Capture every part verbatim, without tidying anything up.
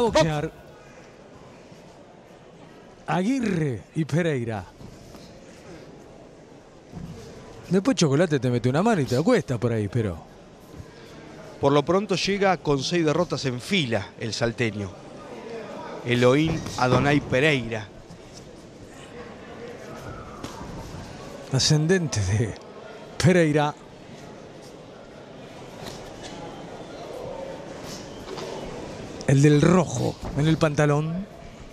boxear Aguirre y Pereira. Después Chocolate te mete una mano y te cuesta por ahí, pero... Por lo pronto llega con seis derrotas en fila el salteño. Elohim Adonai Pereira. Ascendente de Pereira. El del rojo en el pantalón.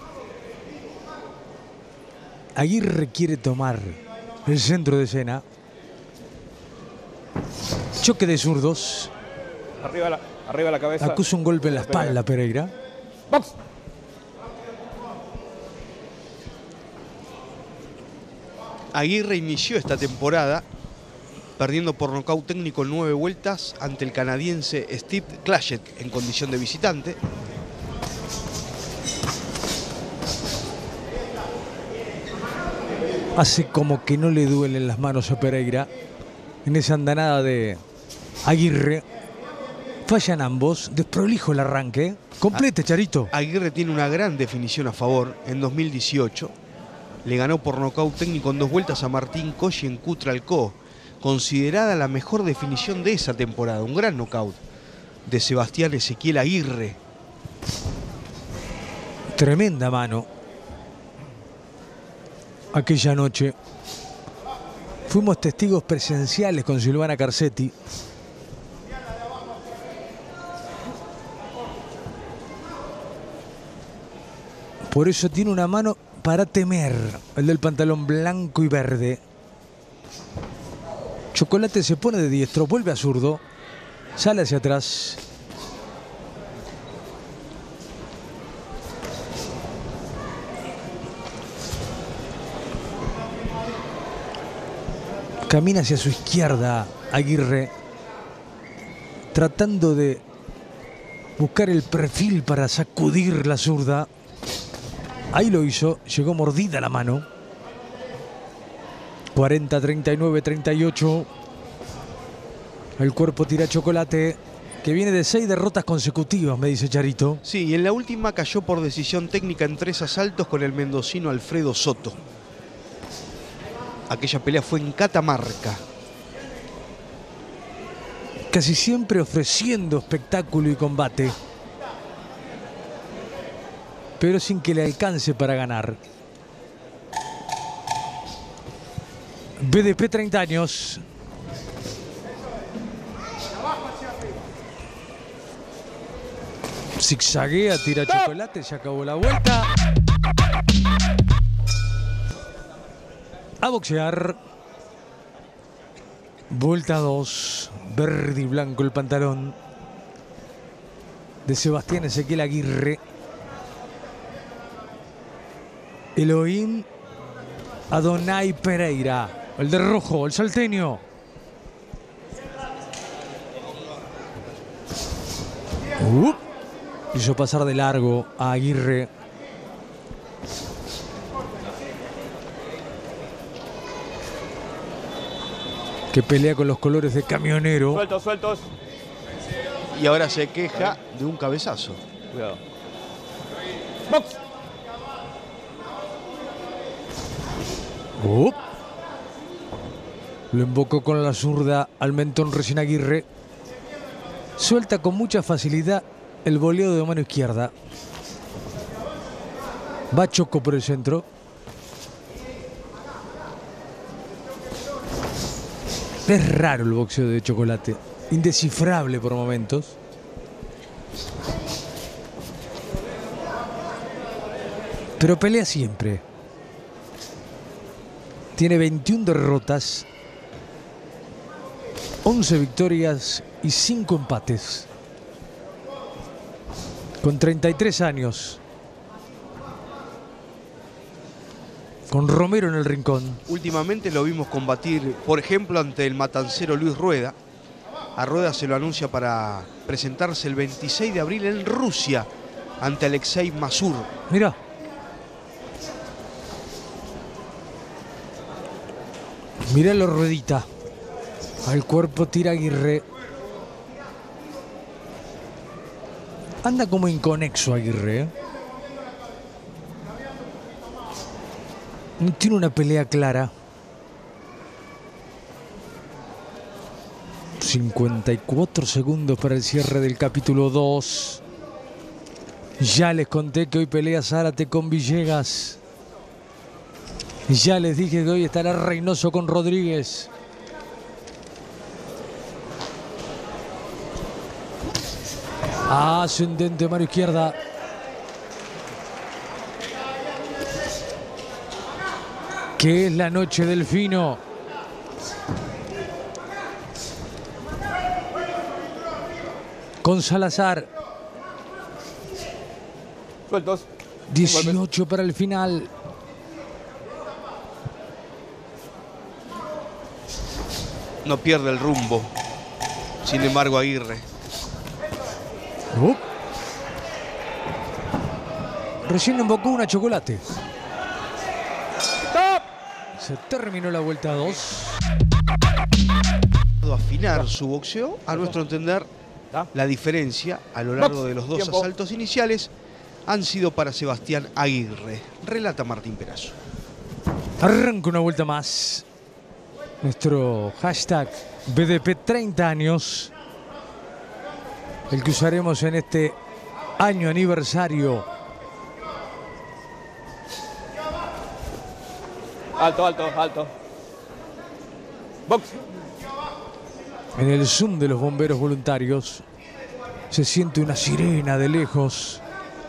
Aguirre quiere tomar el centro de escena. Choque de zurdos. Arriba la, arriba la cabeza. Acusa un golpe en la espalda Pereira. Box. Aguirre inició esta temporada perdiendo por nocaut técnico en nueve vueltas ante el canadiense Steve Clashet en condición de visitante. Hace como que no le duelen las manos a Pereira en esa andanada de Aguirre. Fallan ambos, desprolijo el arranque. Complete, Charito. Aguirre tiene una gran definición a favor. En dos mil dieciocho le ganó por nocaut técnico en dos vueltas a Martín Cosci en Cutralcó, considerada la mejor definición de esa temporada. Un gran nocaut de Sebastián Ezequiel Aguirre. Tremenda mano. Aquella noche fuimos testigos presenciales con Silvana Carcetti. Por eso tiene una mano para temer, el del pantalón blanco y verde. Chocolate se pone de diestro, vuelve a zurdo, sale hacia atrás. Camina hacia su izquierda Aguirre, tratando de buscar el perfil para sacudir la zurda. Ahí lo hizo, llegó mordida la mano. cuarenta, treinta y nueve, treinta y ocho. El cuerpo tira Chocolate, que viene de seis derrotas consecutivas, me dice Charito. Sí, y en la última cayó por decisión técnica en tres asaltos con el mendocino Alfredo Soto. Aquella pelea fue en Catamarca. Casi siempre ofreciendo espectáculo y combate, pero sin que le alcance para ganar. B D P, treinta años. Zigzaguea, tira Chocolate, se acabó la vuelta. A boxear. Vuelta dos. Verde y blanco el pantalón de Sebastián Ezequiel Aguirre. Elohim Adonai Pereira, el de rojo, el salteño. Uh, hizo pasar de largo a Aguirre. Que pelea con los colores de Camionero. Sueltos, sueltos. Y ahora se queja de un cabezazo. Cuidado. Box. Uh. Lo invocó con la zurda al mentón recién Aguirre. Suelta con mucha facilidad el voleo de mano izquierda. Va Choco por el centro. Es raro el boxeo de Chocolate. Indescifrable por momentos. Pero pelea siempre. Tiene veintiuna derrotas, once victorias y cinco empates. Con treinta y tres años. Con Romero en el rincón. Últimamente lo vimos combatir, por ejemplo, ante el matancero Luis Rueda. A Rueda se lo anuncia para presentarse el veintiséis de abril en Rusia ante Alexei Masur. Mira. Míralo, Ruedita. Al cuerpo tira Aguirre. Anda como inconexo Aguirre. ¿eh? No tiene una pelea clara. cincuenta y cuatro segundos para el cierre del capítulo dos. Ya les conté que hoy pelea Zárate con Villegas. Ya les dije que hoy estará Reynoso con Rodríguez. Ascendente, mano izquierda. Que es la noche del fino. Con Salazar. Sueltos. dieciocho para el final. No pierde el rumbo. Sin embargo, Aguirre. Uh. Recién invocó una chocolate. ¡Stop! Se terminó la vuelta dos. Afinar su boxeo, a nuestro entender, la diferencia a lo largo de los dos Tiempo. asaltos iniciales han sido para Sebastián Aguirre. Relata Martín Perazo. Arranca una vuelta más. Nuestro hashtag B D P treinta años. El que usaremos en este año aniversario. Alto, alto, alto. Box. En el Zoom de los bomberos voluntarios se siente una sirena de lejos.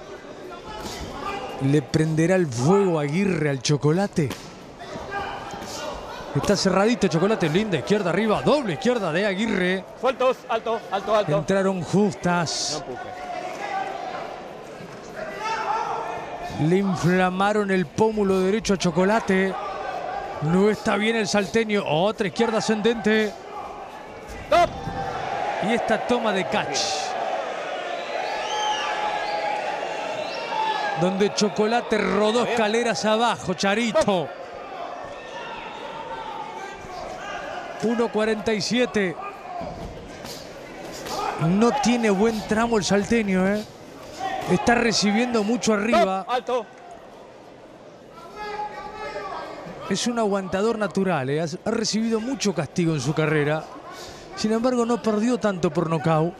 ¿Le prenderá el fuego Aguirre al Chocolate? Está cerradito Chocolate, linda izquierda arriba, doble izquierda de Aguirre. Sueltos, alto, alto, alto. Entraron justas. No empuje. Le inflamaron el pómulo derecho a Chocolate. No está bien el salteño. Otra izquierda ascendente. Stop. Y esta toma de catch. Donde Chocolate rodó escaleras abajo, Charito. uno cuarenta y siete. No tiene buen tramo el salteño, ¿eh? Está recibiendo mucho arriba. Stop. Alto. Es un aguantador natural, ¿eh? Ha recibido mucho castigo en su carrera. Sin embargo, no perdió tanto por nocaut.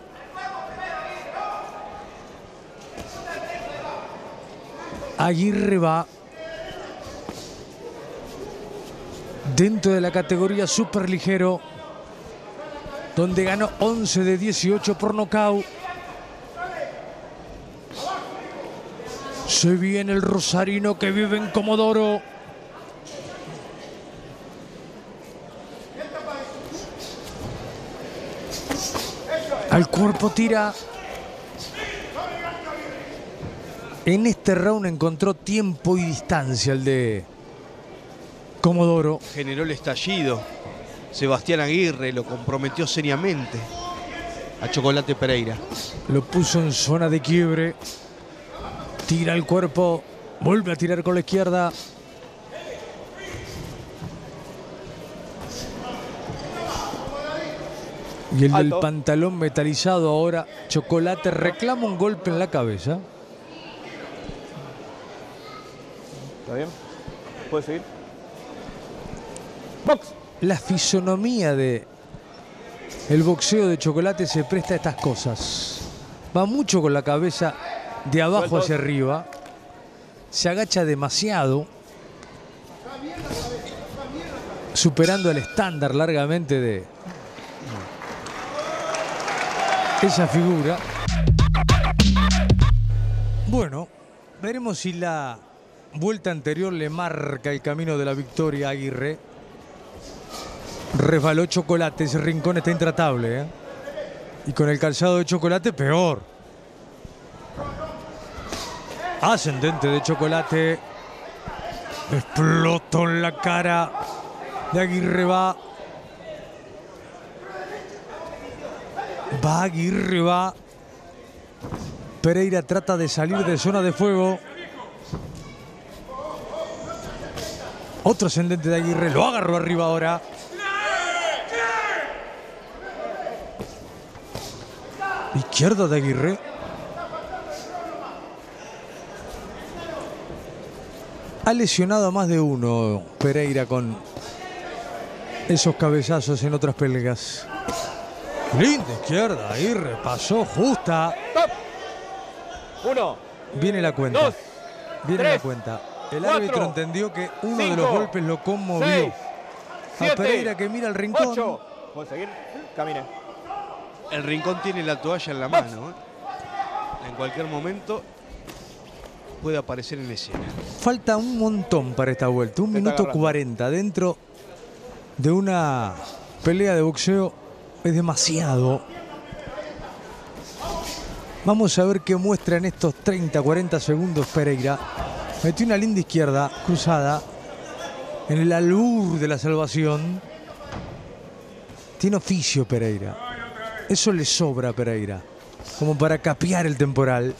Aguirre va dentro de la categoría superligero, donde ganó once de dieciocho por nocaut. Se viene el rosarino que vive en Comodoro. Al cuerpo tira. En este round encontró tiempo y distancia el de Comodoro. Generó el estallido. Sebastián Aguirre lo comprometió seriamente a Chocolate Pereira. Lo puso en zona de quiebre. Tira el cuerpo. Vuelve a tirar con la izquierda. Y el del Alto. pantalón metalizado ahora, Chocolate, reclama un golpe en la cabeza. ¿Está bien? ¿Puedes seguir? Box. La fisonomía de el boxeo de Chocolate se presta a estas cosas. Va mucho con la cabeza de abajo Sueltos. hacia arriba. Se agacha demasiado. Superando el estándar largamente de esa figura. Bueno, veremos si la vuelta anterior le marca el camino de la victoria a Aguirre. Resbaló Chocolate, ese rincón está intratable, ¿eh? Y con el calzado de Chocolate, peor. Ascendente de Chocolate. Explotó en la cara de Aguirre. Va. Va Aguirre, va. Pereira trata de salir de zona de fuego. Otro ascendente de Aguirre. Lo agarró arriba ahora. Izquierda de Aguirre. Ha lesionado a más de uno Pereira con esos cabezazos en otras peleas. Linda izquierda, ahí repasó justa. Top. Uno. Viene la cuenta. Dos. Viene tres, la cuenta. El cuatro, árbitro entendió que uno cinco, de los golpes lo conmovió. seis, a siete, Pereira, que mira el rincón. ocho. ¿Puedo seguir? Camine. El rincón tiene la toalla en la mano. ¿eh? En cualquier momento puede aparecer en escena. Falta un montón para esta vuelta. Un Te está minuto agarrando. cuarenta dentro de una pelea de boxeo. Es demasiado. Vamos a ver qué muestra en estos treinta, cuarenta segundos Pereira. Metió una linda izquierda cruzada en el albur de la salvación. Tiene oficio Pereira. Eso le sobra a Pereira, como para capear el temporal.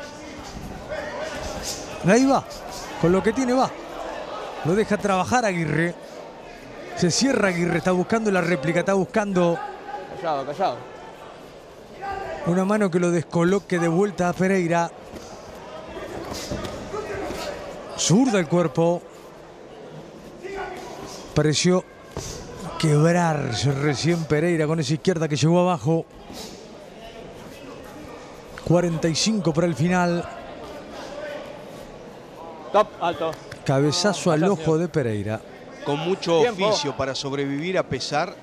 Ahí va, con lo que tiene va. Lo deja trabajar Aguirre. Se cierra Aguirre, está buscando la réplica, está buscando Callado, callado. una mano que lo descoloque de vuelta a Pereira. Zurda el cuerpo. Pareció quebrarse recién Pereira con esa izquierda que llegó abajo. cuarenta y cinco para el final. Top, alto. Cabezazo al Allá, ojo señor. de Pereira. Con mucho Tiempo. oficio para sobrevivir a pesar,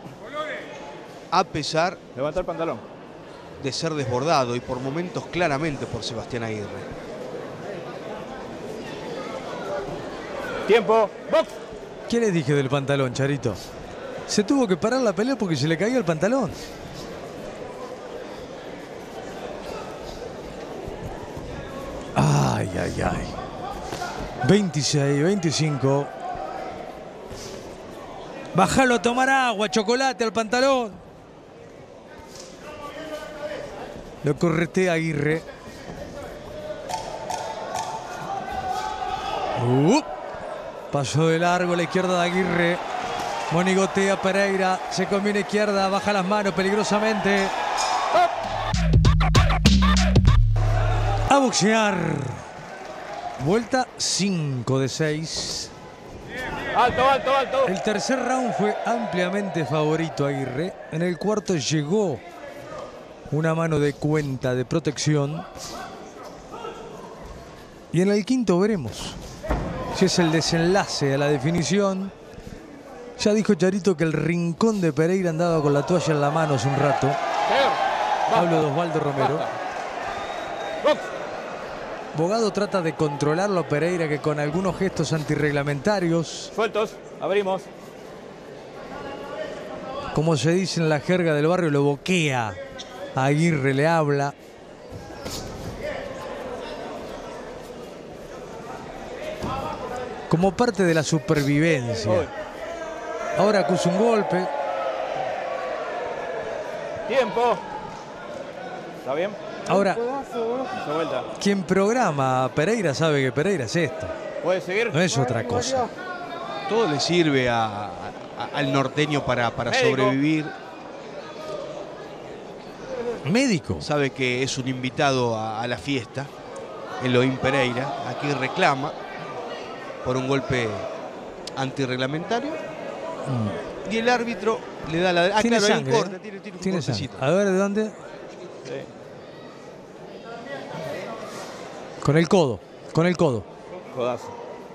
a pesar Levanta el pantalón. de ser desbordado y por momentos claramente por Sebastián Aguirre. Tiempo. Box. ¿Qué les dije del pantalón, Charito? Se tuvo que parar la pelea porque se le caía el pantalón. Ay, ay, ay. veintiséis, veinticinco. Bájalo a tomar agua, chocolate al pantalón. Lo corretea Aguirre. Uh, pasó de largo la izquierda de Aguirre. Monigotea Pereira. Se combina izquierda, baja las manos peligrosamente. A boxear. Vuelta cinco de seis. Alto, alto, alto. El tercer round fue ampliamente favorito Aguirre. En el cuarto llegó una mano de cuenta de protección. Y en el quinto veremos si es el desenlace a la definición. Ya dijo Charito que el rincón de Pereira andaba con la toalla en la mano hace un rato. Señor. Basta. Hablo de Osvaldo Romero. Basta. Box. Bogado trata de controlarlo a Pereira, que con algunos gestos antirreglamentarios, Sueltos. Abrimos. como se dice en la jerga del barrio, lo boquea. A Aguirre le habla. Como parte de la supervivencia. Voy. Ahora acusa un golpe. Tiempo. ¿Está bien? Ahora, Se vuelta. quien programa a Pereira sabe que Pereira es esto. ¿Puede seguir? No es otra cosa. Todo le sirve a- a- al norteño para, para Médico. sobrevivir. Médico. Sabe que es un invitado a, a la fiesta. Elohim Pereira. Aquí reclama por un golpe antirreglamentario. Y el árbitro le da la... Ah, Tiene claro, ahí sangre, corta, ¿eh? tiene, tiene un Tiene sangre. cortecito. A ver, ¿de dónde? Sí. Con el codo. Con el codo. Codazo.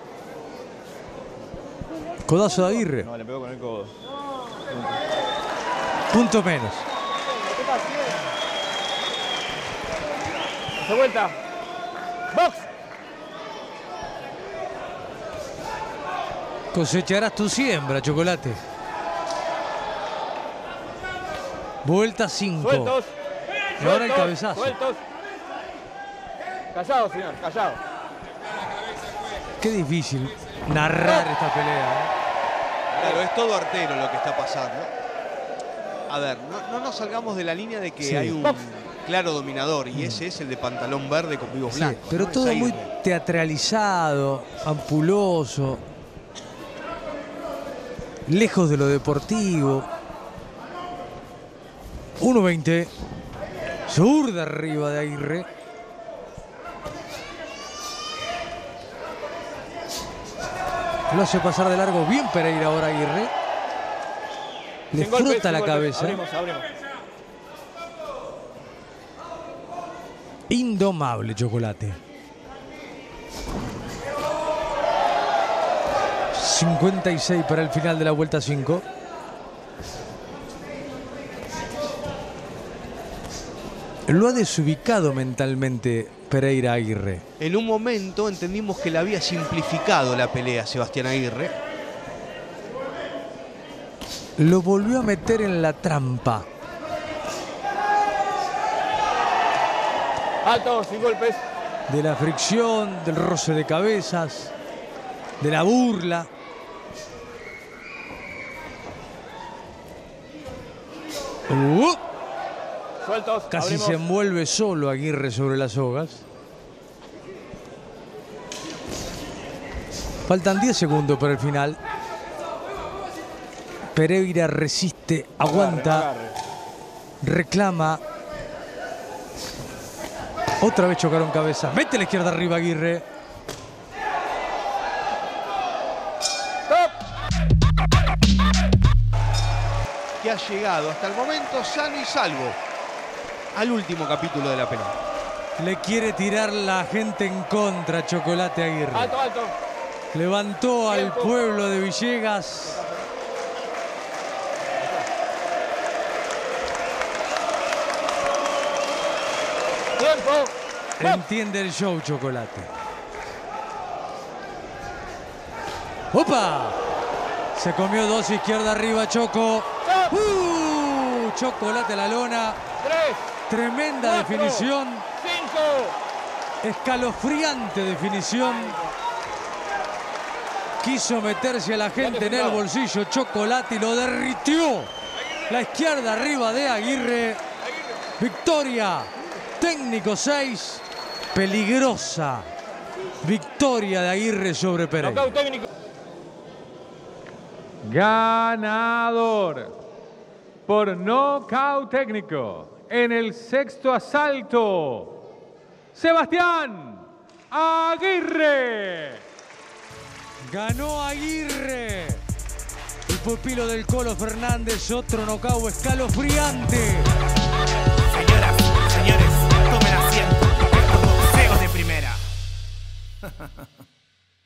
Codazo de Aguirre. No, le pegó con el codo. Punto menos. Se vuelta. Box. Cosecharás tu siembra, chocolate. Vuelta cinco. Sueltos. Y ahora el Sueltos, cabezazo. Sueltos. Callado, señor. Callado. Qué difícil narrar esta pelea. ¿eh? Claro, es todo artero lo que está pasando. A ver, no, no nos salgamos de la línea de que Sí. hay un claro dominador y ese es el de pantalón verde con vivos Sí, blancos. pero ¿no? Es todo muy Aguirre. teatralizado, ampuloso, lejos de lo deportivo. uno veinte. Zurda arriba de Aguirre. Lo hace pasar de largo bien Pereira ahora Aguirre. Le Sin golpes, frota sin la golpes. cabeza. Abrimos, abrimos. Indomable Chocolate. cincuenta y seis para el final de la vuelta cinco. Lo ha desubicado mentalmente Pereira Aguirre. En un momento entendimos que le había simplificado la pelea a Sebastián Aguirre. Lo volvió a meter en la trampa. Alto, sin golpes. De la fricción, del roce de cabezas, de la burla. Uh, Sueltos. casi abrimos. se envuelve solo Aguirre sobre las sogas. Faltan diez segundos para el final. Pereira resiste, aguanta, Agarre, agarre. reclama. Otra vez chocaron cabezas. Mete la izquierda arriba Aguirre. Que ha llegado hasta el momento sano y salvo al último capítulo de la pelea. Le quiere tirar la gente en contra Chocolate Aguirre. Alto, alto. Levantó al pueblo de Villegas. Tiempo. Entiende el show Chocolate. ¡Opa! Se comió dos, izquierda arriba Choco. ¡Uh! Chocolate a la lona. Tres. Tremenda Cuatro. definición. Cinco. Escalofriante definición. Quiso meterse a la gente en el bolsillo Chocolate y lo derritió. La izquierda arriba de Aguirre. Victoria. Técnico seis. Peligrosa. Victoria de Aguirre sobre Pereira. Knockout técnico. Ganador por nocaut técnico en el sexto asalto, Sebastián Aguirre. Ganó Aguirre. El pupilo del Colo Fernández, otro nocaut escalofriante. Señoras, señores, tomen asiento. Esto es boxeo de primera.